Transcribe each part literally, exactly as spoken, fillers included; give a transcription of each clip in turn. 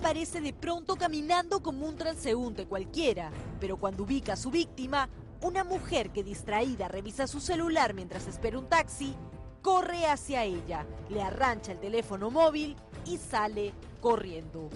aparece de pronto caminando como un transeúnte cualquiera, pero cuando ubica a su víctima, una mujer que distraída revisa su celular mientras espera un taxi, corre hacia ella, le arrancha el teléfono móvil y sale corriendo.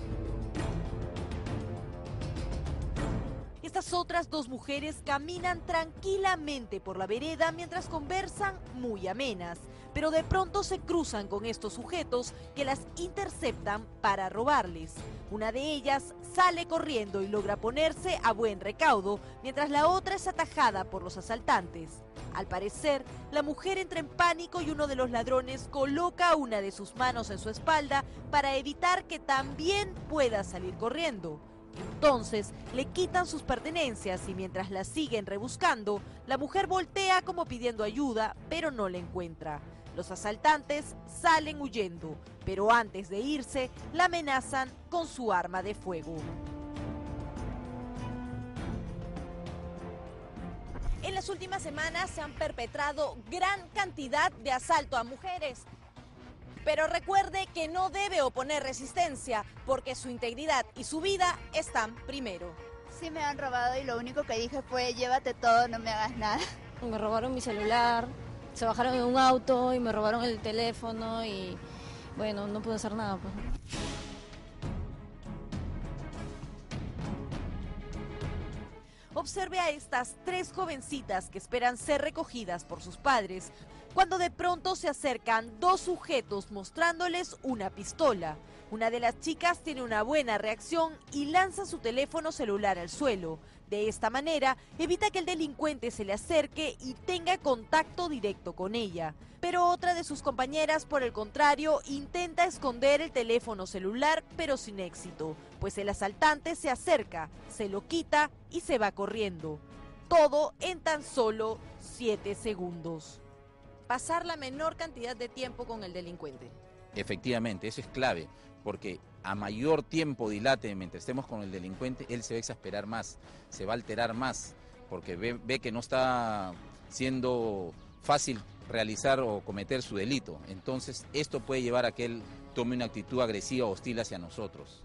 Estas otras dos mujeres caminan tranquilamente por la vereda mientras conversan muy amenas, pero de pronto se cruzan con estos sujetos que las interceptan para robarles. Una de ellas sale corriendo y logra ponerse a buen recaudo, mientras la otra es atajada por los asaltantes. Al parecer, la mujer entra en pánico y uno de los ladrones coloca una de sus manos en su espalda para evitar que también pueda salir corriendo. Entonces le quitan sus pertenencias y mientras la siguen rebuscando, la mujer voltea como pidiendo ayuda, pero no la encuentra. Los asaltantes salen huyendo, pero antes de irse, la amenazan con su arma de fuego. En las últimas semanas se han perpetrado gran cantidad de asaltos a mujeres. Pero recuerde que no debe oponer resistencia, porque su integridad y su vida están primero. Sí me han robado y lo único que dije fue llévate todo, no me hagas nada. Me robaron mi celular, se bajaron en un auto y me robaron el teléfono y bueno, no pude hacer nada, pues. Observe a estas tres jovencitas que esperan ser recogidas por sus padres, cuando de pronto se acercan dos sujetos mostrándoles una pistola. Una de las chicas tiene una buena reacción y lanza su teléfono celular al suelo. De esta manera, evita que el delincuente se le acerque y tenga contacto directo con ella. Pero otra de sus compañeras, por el contrario, intenta esconder el teléfono celular, pero sin éxito, pues el asaltante se acerca, se lo quita y se va corriendo. Todo en tan solo siete segundos. Pasar la menor cantidad de tiempo con el delincuente. Efectivamente, eso es clave, porque a mayor tiempo dilate mientras estemos con el delincuente, él se va a exasperar más, se va a alterar más, porque ve, ve que no está siendo fácil realizar o cometer su delito. Entonces, esto puede llevar a que él tome una actitud agresiva o hostil hacia nosotros.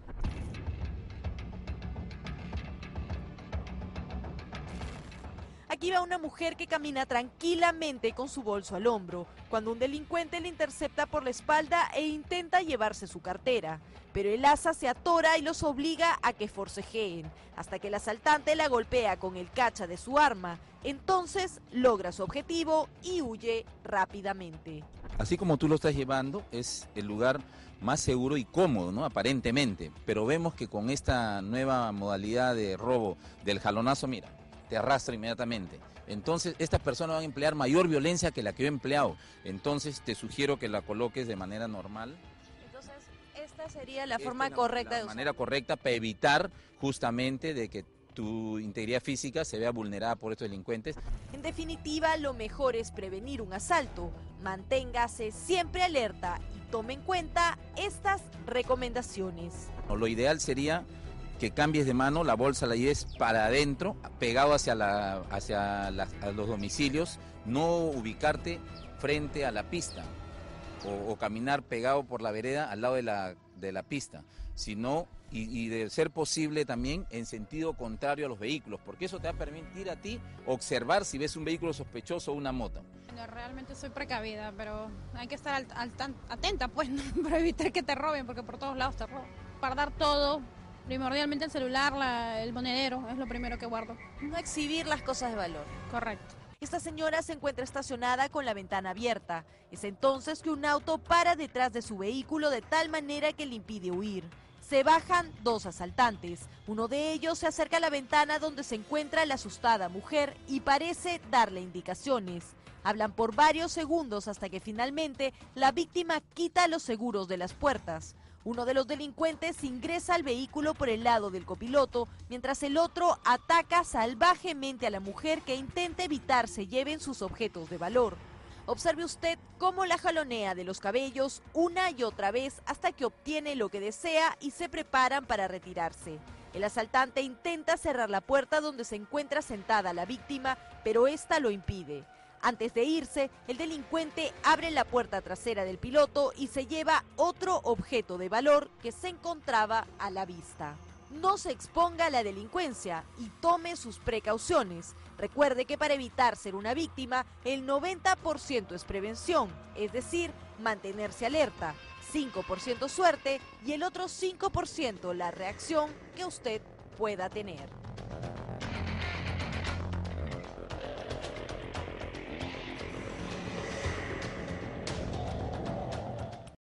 Aquí va una mujer que camina tranquilamente con su bolso al hombro, cuando un delincuente le intercepta por la espalda e intenta llevarse su cartera. Pero el asa se atora y los obliga a que forcejeen, hasta que el asaltante la golpea con el cacha de su arma. Entonces logra su objetivo y huye rápidamente. Así como tú lo estás llevando, es el lugar más seguro y cómodo, ¿no? Aparentemente. Pero vemos que con esta nueva modalidad de robo del jalonazo, mira, te arrastra inmediatamente. Entonces, estas personas van a emplear mayor violencia que la que yo he empleado. Entonces, te sugiero que la coloques de manera normal. Entonces, esta sería la Esta forma es la, correcta la de usar. manera correcta para evitar justamente de que tu integridad física se vea vulnerada por estos delincuentes. En definitiva, lo mejor es prevenir un asalto. Manténgase siempre alerta y tome en cuenta estas recomendaciones. Lo ideal sería que cambies de mano, la bolsa la lleves para adentro, pegado hacia, la, hacia la, a los domicilios, no ubicarte frente a la pista o, o caminar pegado por la vereda al lado de la, de la pista, sino, y, y de ser posible también en sentido contrario a los vehículos, porque eso te va a permitir a ti observar si ves un vehículo sospechoso o una moto. Yo realmente soy precavida, pero hay que estar al, al, atenta, pues, ¿no? Para evitar que te roben, porque por todos lados te roban. Para dar todo. Primordialmente el celular, la, el monedero, es lo primero que guardo. No exhibir las cosas de valor. Correcto. Esta señora se encuentra estacionada con la ventana abierta. Es entonces que un auto para detrás de su vehículo de tal manera que le impide huir. Se bajan dos asaltantes. Uno de ellos se acerca a la ventana donde se encuentra la asustada mujer y parece darle indicaciones. Hablan por varios segundos hasta que finalmente la víctima quita los seguros de las puertas. Uno de los delincuentes ingresa al vehículo por el lado del copiloto, mientras el otro ataca salvajemente a la mujer que intenta evitar se lleven sus objetos de valor. Observe usted cómo la jalonea de los cabellos una y otra vez hasta que obtiene lo que desea y se preparan para retirarse. El asaltante intenta cerrar la puerta donde se encuentra sentada la víctima, pero esta lo impide. Antes de irse, el delincuente abre la puerta trasera del piloto y se lleva otro objeto de valor que se encontraba a la vista. No se exponga a la delincuencia y tome sus precauciones. Recuerde que para evitar ser una víctima, el noventa por ciento es prevención, es decir, mantenerse alerta, cinco por ciento suerte y el otro cinco por ciento la reacción que usted pueda tener.